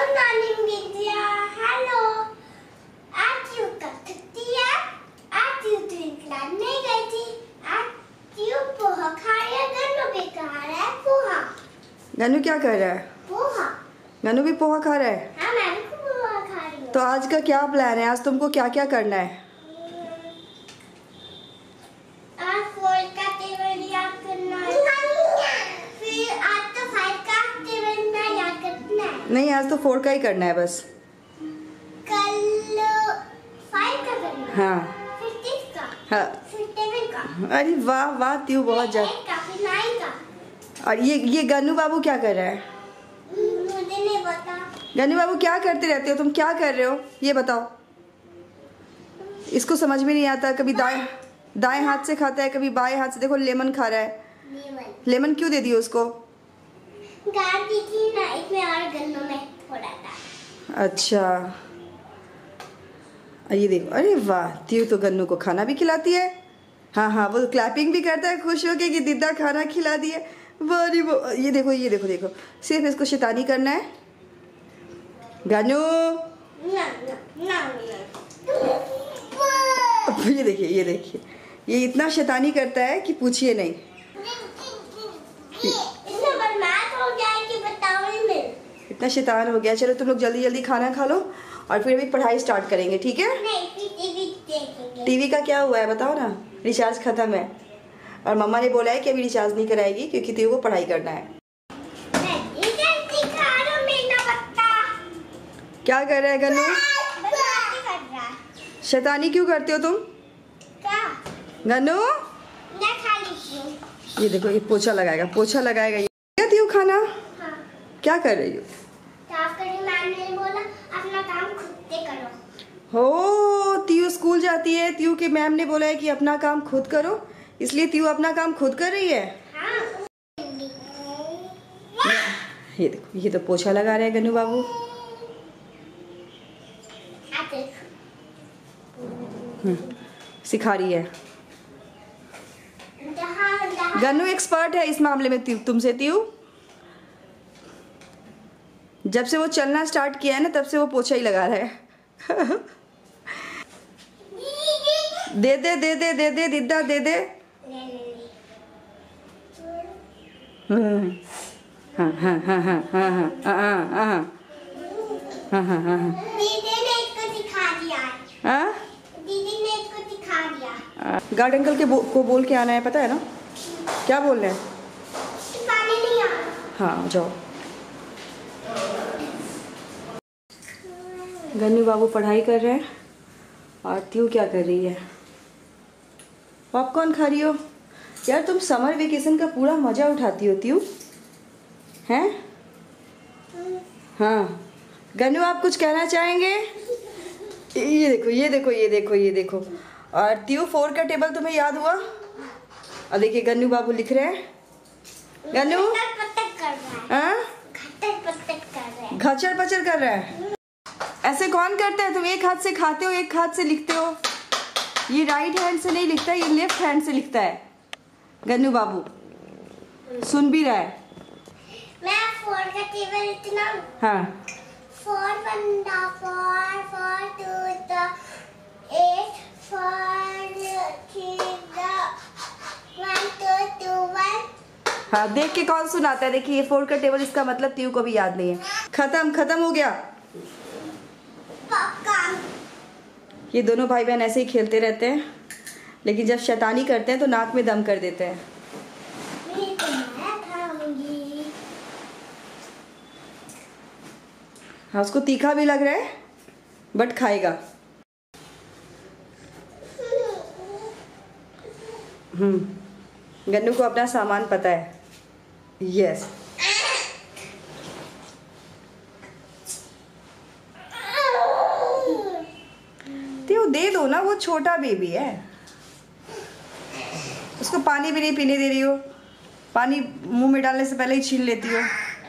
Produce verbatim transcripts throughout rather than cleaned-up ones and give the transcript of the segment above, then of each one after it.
नानी बिटिया, हेलो। आज यू का छुट्टी है, आज यू तो क्लास नहीं गई थी, आज यू पोहा खा रही है। गन्नू भी खा रहा है पोहा। गन्नू क्या कर रहा है? पोहा। गन्नू भी पोहा खा रहा है? हाँ, मैं भी पोहा खा रही हूँ। तो आज का क्या प्लान है? आज तुमको क्या क्या करना है? आज फोर का टेबल याद करना है, फिर आज तो फाइव का टेबल याद करना है। नहीं, आज तो फोर का ही करना है बस। कल फाइव का करना है। हाँ। फिर सिक्स का। हाँ। फिर सेवन का। अरे वाह वाह त्यू, बहुत फिर ज्यादा। एट का, फिर नाइन का। और ये ये गन्नू बाबू क्या कर रहा है? मुझे नहीं पता। गन्नू बाबू क्या करते रहते हो? तुम क्या कर रहे हो ये बताओ। इसको समझ में नहीं आता, कभी दाएं दाएं हाथ से खाता है, कभी बाएं हाथ से। देखो लेमन खा रहा है। लेमन। लेमन क्यों दे दिया उसको? गाड़ी थी ना, इसमें और गन्नों में थोड़ा था। अच्छा, ये देखो, अरे वाह, त्यू तो गन्नू को खाना भी खिलाती है। हाँ हाँ, वो क्लैपिंग भी करता है खुश होके कि दीदा खाना खिला दिए। बड़ी वो, ये देखो ये देखो देखो, सिर्फ इसको शैतानी करना है। गन्नू, ना ना ना ना। ये देखिए ये देखिए, ये इतना शैतानी करता है कि पूछिए नहीं। इतना बदमाश हो गया है कि बताओ ही नहीं। इतना शैतान हो गया। चलो तुम लोग जल्दी जल्दी खाना खा लो और फिर अभी पढ़ाई स्टार्ट करेंगे, ठीक है? नहीं, फिर टीवी देखेंगे। टीवी का क्या हुआ है बताओ ना? रिचार्ज खत्म है और मम्मा ने बोला है कि अभी रिचार्ज नहीं कराएगी क्योंकि त्यू को पढ़ाई करना है। क्या कर रहा है गन्नू? शैतानी क्यों करते हो तुम? क्या? गन्नू, मैं खा लीती हूँ। ये देखो, ये पोछा लगाएगा, पोछा लगाएगा। ये क्या त्यू खाना? हाँ। क्या कर रही हो? साफ करी, मैम ने बोला अपना काम खुद से करो। हो, त्यू स्कूल जाती है, त्यू के मैम ने बोला है कि अपना काम खुद करो, इसलिए त्यू अपना काम खुद कर रही है। हाँ। ये देखो, ये तो पोछा लगा रहे हैं गन्नू बाबू। सिखा रही है। गन्नू एक्सपर्ट है इस मामले में त्यू तुमसे। त्यू जब से वो चलना स्टार्ट किया है ना, तब से वो पोछा ही लगा रहा है। दे दे दे दे दे दे दीदा दे दे। हाँ हाँ हाँ हाँ हाँ हाँ हाँ हाँ हाँ हाँ हाँ। दीदी ने इसको सिखा दिया। हाँ, दीदी ने इसको सिखा दिया। गार्ड अंकल के बो, को बोल के आना है, पता है ना? क्या बोल रहे हैं? पानी नहीं आ रहा। हाँ जाओ। गन्नू बाबू पढ़ाई कर रहे हैं और त्यू क्या कर रही है? पॉपकॉर्न खा रही हो? यार तुम समर वेकेशन का पूरा मजा उठाती हो त्यू, हैं? हाँ गन्नू, आप कुछ कहना चाहेंगे? ये देखो ये देखो ये देखो ये देखो। और त्यू, फोर का टेबल तुम्हें याद हुआ? और देखिए गन्नू बाबू लिख रहे हैं। गन्नू पटक कर रहा है। हाँ, खटर पटक कर रहा है। घचर पचर कर रहा है। ऐसे कौन करता है? तुम एक हाथ से खाते हो, एक हाथ से लिखते हो। ये राइट हैंड से नहीं लिखता, ये लेफ्ट हैंड से लिखता है। गन्नू बाबू सुन भी रहा है। मैं फोर का टेबल इतना। हाँ। फोर वन दा फोर, फोर टू दा एट, फोर थ्री दा वन टू टू वन। हाँ, देख के कौन सुनाता है? देखिए ये फोर का टेबल, इसका मतलब त्यू को भी याद नहीं है। खत्म खत्म हो गया। पॉपकॉर्न। ये दोनों भाई बहन ऐसे ही खेलते रहते हैं, लेकिन जब शैतानी करते हैं तो नाक में दम कर देते हैं। मैं तो मैं खाऊंगी। हाँ, उसको तीखा भी लग रहा है बट खाएगा। हम्म गन्नू को अपना सामान पता है। यस। तो दे दो ना, वो छोटा बेबी है, उसको पानी भी नहीं पीने दे रही हो। पानी मुंह में डालने से पहले ही छीन लेती हो।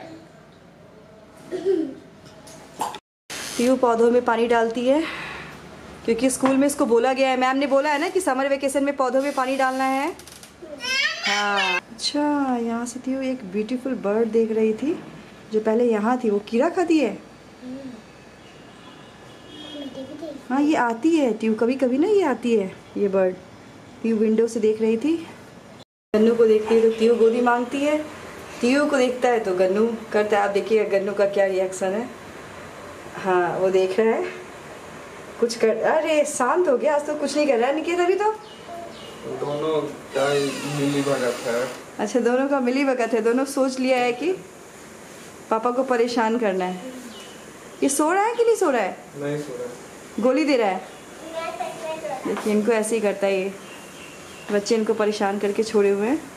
त्यू पौधों में पानी डालती है क्योंकि स्कूल में इसको बोला गया है, मैम ने बोला है ना कि समर वेकेशन में पौधों में पानी डालना है। हाँ। अच्छा, यहाँ से त्यू एक ब्यूटीफुल बर्ड देख रही थी जो पहले यहाँ थी। वो कीड़ा खाती है। हाँ ये आती है ट्यू, कभी कभी ना ये आती है ये बर्ड। ट्यू विंडो से देख रही थी, गन्नू को देखती है तो ट्यू गोदी मांगती है, ट्यू को देखता है तो गन्नू करता है। आप देखिएगा गन्नू का क्या रिएक्शन है। हाँ वो देख रहा है कुछ कर, अरे शांत हो गया, आज तो कुछ नहीं कर रहा है निकेत अभी तो। दोनों का मिली भगत है। अच्छा दोनों का मिली भगत है, दोनों सोच लिया है कि पापा को परेशान करना है। ये सो रहा है कि नहीं सो रहा है? नहीं सो रहा है, गोली दे रहा है। देखिए इनको ऐसे ही करता है ये बच्चे, इनको परेशान करके छोड़े हुए हैं।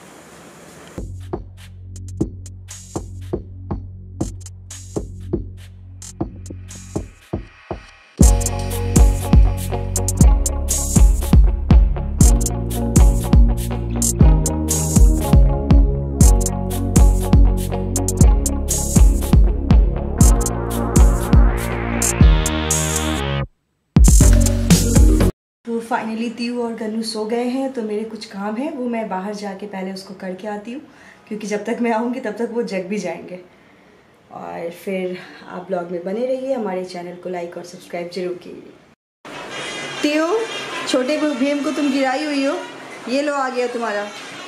तो फाइनली ट्यू और गन्नू सो गए हैं, तो मेरे कुछ काम है वो मैं बाहर जाके पहले उसको करके आती हूँ, क्योंकि जब तक मैं आऊँगी तब तक वो जग भी जाएंगे। और फिर आप ब्लॉग में बने रहिए, हमारे चैनल को लाइक और सब्सक्राइब जरूर कीजिए। ट्यू छोटे भीम को तुम गिराई हुई हो, ये लो आ गया तुम्हारा।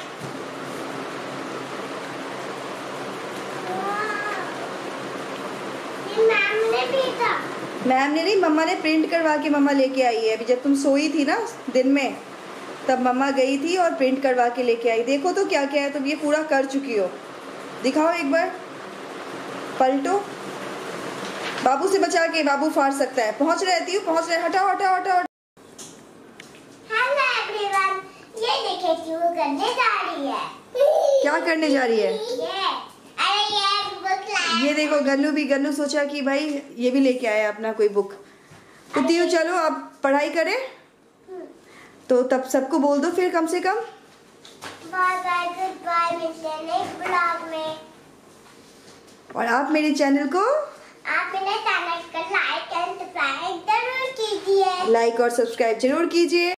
मैम ने नहीं, मम्मा ने प्रिंट करवा के मम्मा लेके आई है। अभी जब तुम सोई थी ना दिन में, तब मम्मा गई थी और प्रिंट करवा के लेके आई। देखो तो क्या क्या है, तुम ये पूरा कर चुकी हो, दिखाओ एक बार, पलटो। बाबू से बचा के, बाबू फाड़ सकता है। पहुंच रहती हूँ, पहुंच रहे, हटाओ हटाओ हटाओ। हेलो एवरीवन, ये देखिए ट्यू करने जा रही है। क्या करने जा रही है? ये अरे ये बुक लाया। ये देखो गन्नू भी, गन्नू सोचा कि भाई ये भी लेके आया अपना कोई बुक। तो ट्यू चलो आप पढ़ाई करें, तो तब सबको बोल दो फिर कम से कम बाय बाय, गुड बाय, मिलते हैं नेक्स्ट ब्लॉग में। और आप मेरे चैनल को आप मेरे चैनल को लाइक एंड सब्सक्राइब जरूर कीजिए। लाइक और सब्सक्राइब जरूर कीजिए।